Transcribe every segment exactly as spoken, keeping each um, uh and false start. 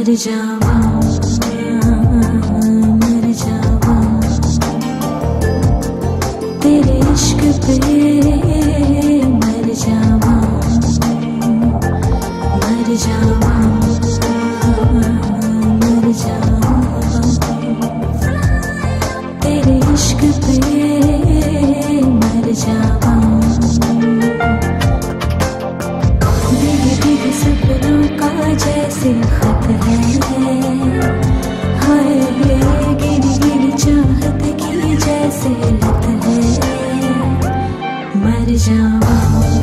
मर जावा मर जावा तेरे इश्क पे मर जावा मर जावा मर जावा तेरे इश्क पे मर जावा भीगे भीगे सपनों का जैसे खत है हाय गिरी गिरी चाहत की जैसे लत है मर जावा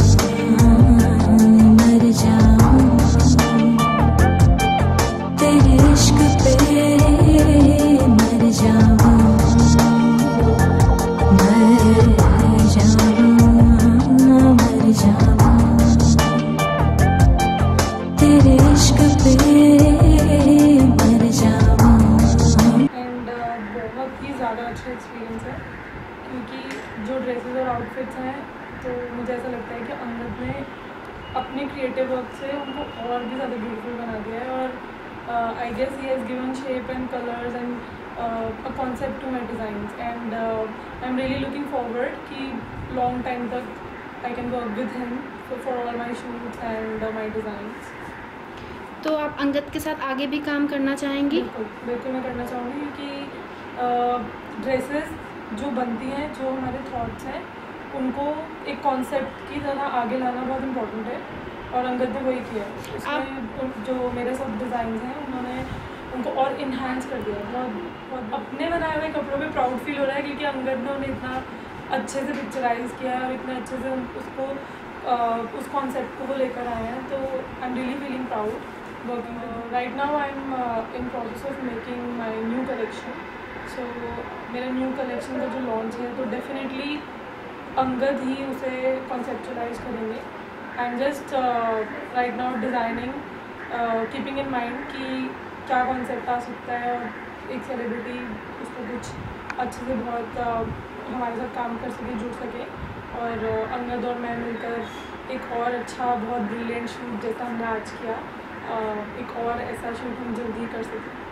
मर जावा तेरे इश्क पे मर जावा मर जावा मर जावा तेरे इश्क पे मर जावा। एंड बहुत ही ज़्यादा अच्छा एक्सपीरियंस है क्योंकि जो ड्रेसेस और आउटफिट्स हैं तो मुझे ऐसा लगता है कि अंगद ने अपने क्रिएटिव वर्क से उनको और भी ज़्यादा ब्यूटीफुल बना दिया है और I guess he has given shape and colours and a concept to my designs and I am really looking forward कि लॉन्ग टाइम तक I can work with him for all my shoots and my designs. तो आप अंगद के साथ आगे भी काम करना चाहेंगी? बिल्कुल बिल्कुल मैं करना चाहूँगी क्योंकि ड्रेसेस जो बनती हैं जो हमारे थॉट्स हैं उनको एक कॉन्सेप्ट की तरह आगे लाना बहुत इम्पोर्टेंट है और अंगद ने वही किया है। उसमें जो मेरे सब डिज़ाइन हैं उन्होंने उनको और इन्हांस कर दिया। बहुत बहुत अपने बनाए हुए कपड़ों पे प्राउड फील हो रहा है क्योंकि अंगद ने उन्हें इतना अच्छे से पिक्चराइज किया है और इतने अच्छे से उसको uh, उस कॉन्सेप्ट को वो लेकर आए हैं तो I am really feeling proud working with him. Right now I'm uh, in process of making my new collection. So मेरा new collection का जो launch है तो definitely अंगद ही उसे conceptualize करेंगे. I'm just uh, right now designing, uh, keeping in mind कि क्या concept आ सकता है और एक celebrity उसको कुछ अच्छे से बहुत uh, हमारे साथ काम कर सके, जुड़ सके और uh, अंगद और मैं मिलकर एक और अच्छा बहुत brilliant shoot जैसा हमने आज किया एक और ऐसा शूट हम जल्दी कर सकते हैं।